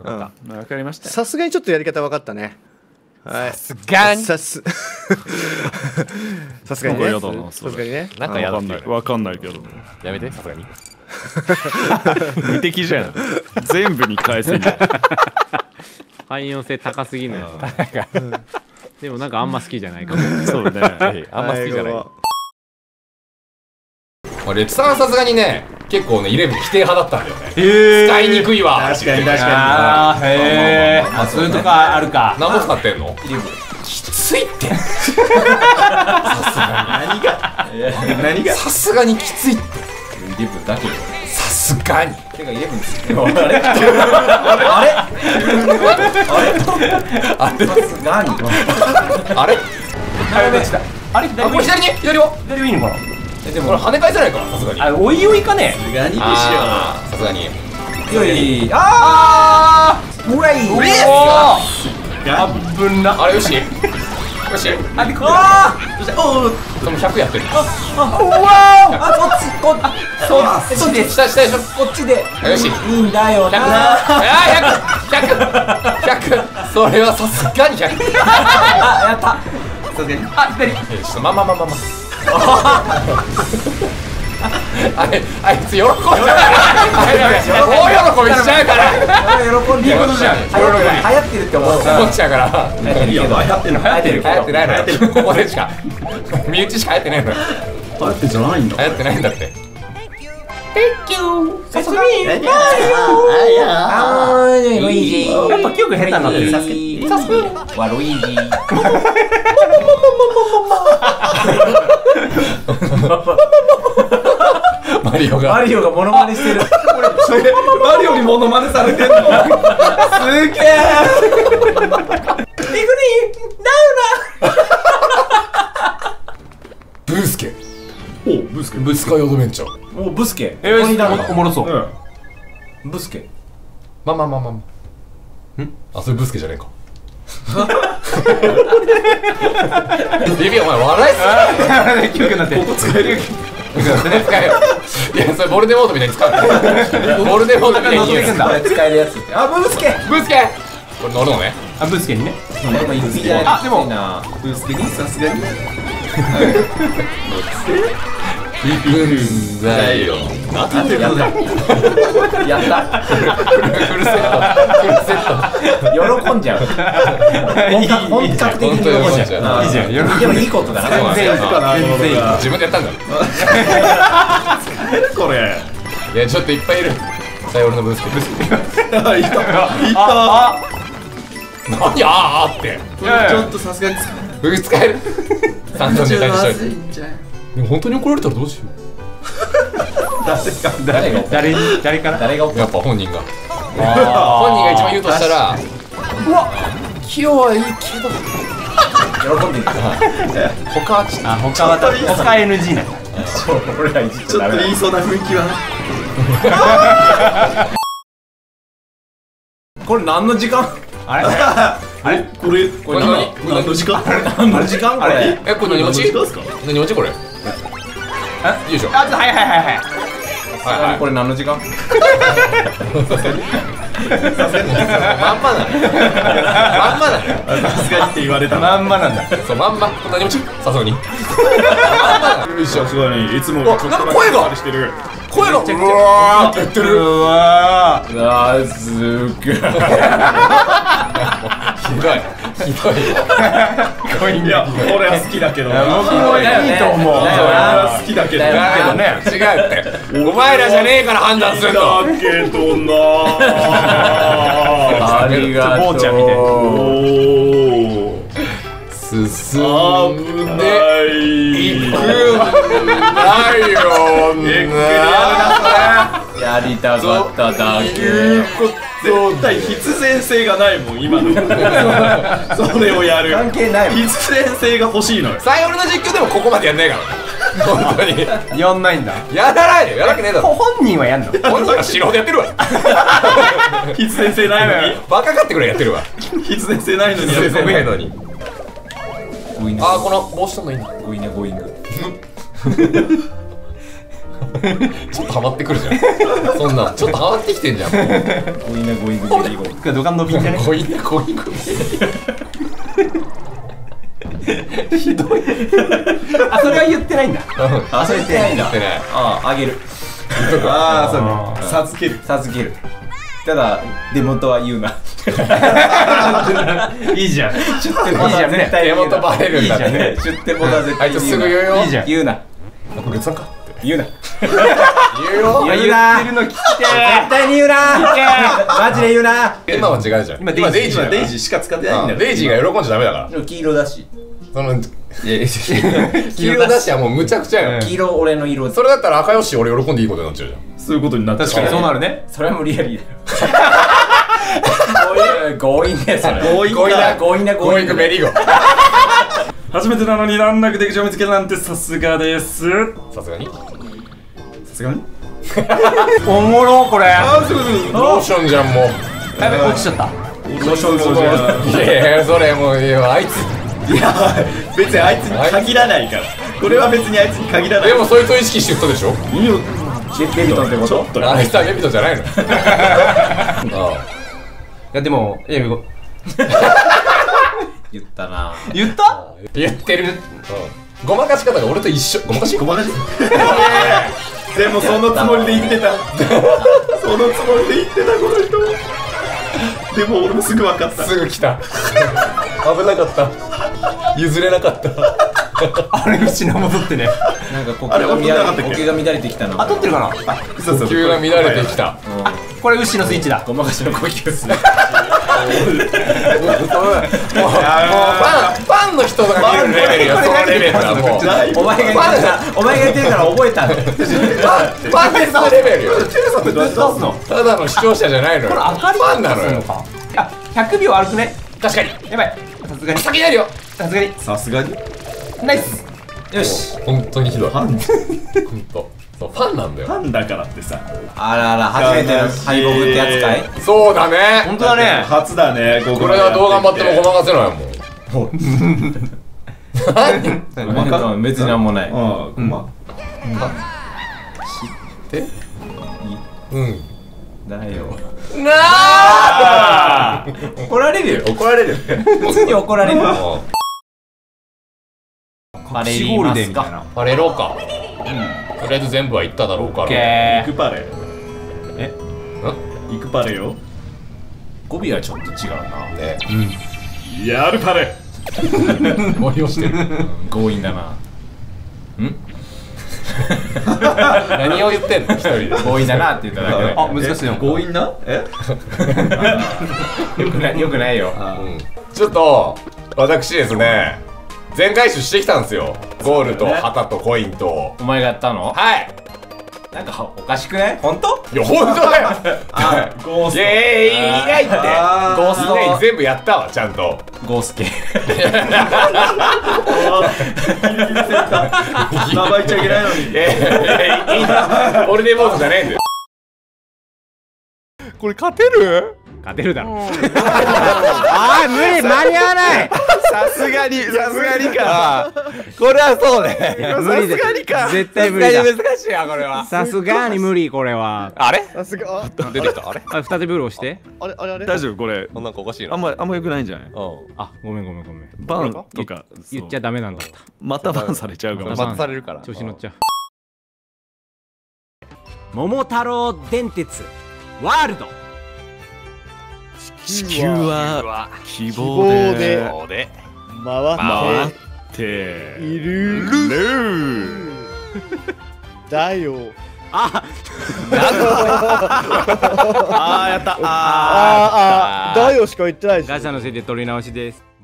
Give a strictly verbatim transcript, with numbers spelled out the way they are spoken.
かった。わかりました。 さすがにちょっとやり方分かったね。 さすがに。 さす。さすがにね。さすがにね。 なんかやだって。わかんないけど。やめて、さすがに。無敵じゃん。全部に返せんじゃん。 汎用性高すぎるのよ。でもなんかあんま好きじゃないかも。 そうね。 あんま好きじゃない。 レッツさんはさすがにね、結構ね、イレブン否定派だったんだよね。 え使いにくいわ。 確かに確かに。 ああ、へえ。あ、そういうとこあるか。 何本使ってんの？きついって。さすがに。何が？何が？さすがにきついって。イレブンだけど。さすがに。てかイレブンです。あれ？あれ？あれ？さすがに。あれ？あれ？これ左に？左は？左はいいのかな？え、でもこれ跳ね返せないか、さすがに。 あ、おいおいかね。 さすがにでしょ。 さすがに。 よい。ああ。うわい。うわ。あぶんな。 あれよし。よし。 あでこ。ああ。 おお。そのひゃくやってる。 あ、あ、うわあ、こっち、こっち。そうだ。 そっち、下、下でしょ。 こっちで。 よし。 いいんだよな。 あ、ひゃく、ひゃく、ひゃく。それはさすがにひゃく。 あ、やった。さすがに。あ、左。 ちょっとままままま。あれ、あいつ喜んじゃうから。大喜びしちゃうから。 喜んでいいことじゃん。流行ってるって思う思っちゃうから。 流行ってるけど、流行ってるの流行ってる。 流行ってないのよ。ここでしか。身内しか流行ってないのよ。 流行ってんじゃないんだ。 流行ってないんだって。 Thank you。さすがに。 ああー、ルイージ。やっぱ記憶下手になってる。さすがに。さすがに。わ、ルイージ。 マリオが。 マリオがモノマネしてる。 それマリオにモノマネされてんの。 すげえ。ビグリー、ダウナ。 ブースケ。 お、ブスケ。 ブスカイアドベンチャー。 お、ブスケ。 えー、おもろそう。 ブスケ。 まあまあまあまあ。ん？あ、それブスケじゃねえか。ビビお前笑いすぎ。 記憶になって。ここ使える。 使えよ。いや、それボルデモートみたいに使う。ボルデモートみたいに言う。 使えるやつ。あ、ブスケ。 ブスケ。これ乗るのね。 あ、ブスケにね。 あ、でもブスケにさすがに。 行くんだよ。 なんてことだ。 やった。 フルセット。フルセット。 喜んじゃう。本格的に喜んじゃう。いいじゃん。でもいいことだな。全然いいかな。 自分でやったんだ。 これ。 いや、ちょっといっぱいいる。さあ、俺のブースケ。ブースケ。 いた。いた。 何あーって。 ちょっとさすがにブース使える。散々ネタにしといて。でも本当に怒られたらどうしよう。 誰が誰に誰から誰がやっぱ本人が。本人が一番言うとしたら、うわ、キヨはいいけど喜んでる。 他はちょっと、 あ、他は他 エヌジー ね。俺らいじっちょっと言いそうな雰囲気は。 これ何の時間？あれ？あれ？ これこれ何の時間？ 何の時間？これ？ え、これ何持ち？何持ちこれ？よいしょ。 あ、はいはいはいはい。 はいはい。 これ何の時間？ まんまだね。まんまだね。 さすがにって言われた。 まんまなんだ。 そう、まんま。何持ち？さすがに。まんまだ。よいしょ。 さすがにいつもなんか声がしてる。 声がうわーって言ってる。 うわー。あーすげえ。 ひどい。ひどい。 いや、俺は好きだけど。 僕もいいと思う。 俺は好きだけど。 ね。違うって。お前らじゃねえから判断するの。 だけどな。 ありがとう。坊ちゃんみたいな。 進んでいくんだよな。 やりたかっただけ。 絶対必然性がないもん今の。それをやる。 関係ないもん。 必然性が欲しいのよ。 さあ、俺の実況でもここまでやんないから本当にやんないんだ。 やらないよ。やらなきゃねえだろ。 本人はやんの。 本人は素人でやってるわ。 必然性ないのに。 バカかってくらいやってるわ。 必然性ないのに。 必然性ないのに。ああ、この帽子ともいいんだ。 ゴイネゴイング。 ちょっとハマってくるじゃん。そんなちょっとハマってきてんじゃん。ゴイナゴイグメリゴ。これドカン伸びんじゃね？ゴイナゴイグメリ。ひどい。あ、それは言ってないんだ。あ、それ言ってないんだ。言ってない。ああ、あげる。ああ、そうね。授ける。授ける。ただ出元は言うな。いいじゃん。出店元は絶対出元バレるんだね。出店元は絶対言うな。あいつすぐ言うよ。いいじゃん。言うな。これさんか。言うな。言うよ。言うな。言ってるの聞いて。絶対に言うな。マジで言うな。今は違うじゃん。今デイジー。デイジーしか使ってないんだよ。デイジーが喜んじゃダメだから。黄色だし。その黄色だしはもうむちゃくちゃよ。黄色俺の色。それだったら赤よし俺喜んでいいことになっちゃうじゃん。そういうことになって確かにそうなるね。それは無理やりだよ。強引ねそれ。強引な強引な強引なメリーゴ。 初めてなのに難なく出口を見つけたなんてさすがです。 さすがにさすがにおもろこれ。 ローションじゃんもう。 やべ落ちちゃった。 ローションそうじゃん。 いやいやそれもうあいついや別にあいつに限らないからこれは別にあいつに限らない。 でもそいつを意識してる人でしょ。いいよレビトンってこと？あいつはレビトンじゃないの。いやでもいや言ったな。言った？言ってる。ごまかし方が俺と一緒。ごまかし？ごまかし？ でもそのつもりで言ってた。そのつもりで言ってたこの人。でも俺もすぐ分かった。 すぐ来た。危なかった。譲れなかった。あれ牛の戻ってね。なんか呼吸が乱れてきたの。あ、取ってるかな。呼吸が乱れてきた。これ牛のスイッチだ。ごまかしの呼吸する。もうファンの人が見るレベルよ。そのレベルだもう。お前がお前が言ってるから覚えた。ファンですのレベルよ。ただの視聴者じゃないのよ。これ明かりファンなのよ。あ、ひゃくびょう歩くね。確かに。やばい。さすがに。先にやるよ。さすがに。 さすがに。 ナイス。よし。本当にひどい。ファン。本当。そうファンなんだよ。 ファンだからってさ。 あらあら初めての敗北ってやつかい。そうだね。本当だね。 初だね。 これはどう頑張ってもごまかせないもん。何？別になんもない。ああ、ごま。知って？うん。だよ。なあ。怒られるよ。怒られる。普通に怒られる。パレリますか。パレろうか。とりあえず全部は行っただろうから。 行くパレ。え？行くパレよ。 語尾はちょっと違うな。ね。 うん。やるパレ。 森をしてる。強引だな。ん？何を言ってんの一人で。強引だなって言っただけで。あ、難しいの。 強引な？え？ よくないよくないよ。ちょっと私ですね。全回収してきたんですよ。ゴールと旗とコインと。お前がやったの？はい。なんかおかしくない？本当？いや本当だよ。あ、ゴースト。いやいやいないって。ゴースト全部やったわちゃんと。ゴースケ。 名前言っちゃいけないのに。 俺でモードじゃねえんだよ。これ勝てる？勝てるだろ。 ああ無理間に合わない。 さすがにさすがにか。 これはそうね。 無理だ。 さすがにか。 絶対無理だ。 難しいやこれは。 さすがに無理これは。 あれ？ さすが。 出てきたあれ？ あ再びブローして。 あれあれあれ。大丈夫これ。 なんかおかしいな。 あんまあんま良くないんじゃない？ あごめんごめんごめん。 バンとか言っちゃダメなんだった。 またバンされちゃうかも。 バンされるから。 調子乗っちゃう。桃太郎電鉄ワールド。 地球は希望で回っているだよ。 ああやった。 ああだよしか言ってないし。ガチャのせいで取り直しです。